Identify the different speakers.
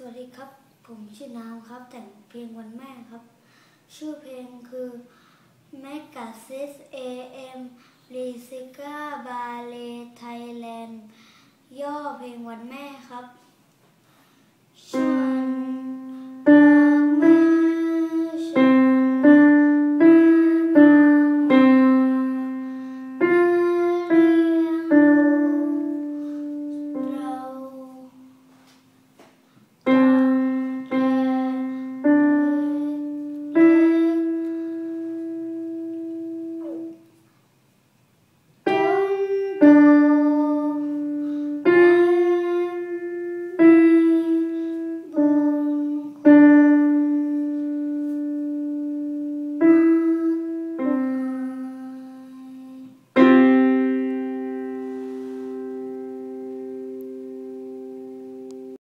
Speaker 1: วัสดีครับผมชื่อน้ำครับแต่งเพลงวันแม่ครับชื่อเพลงคือ Megasis AM Lisica Ballet Thailand ย่อเพลงวันแม่ครับ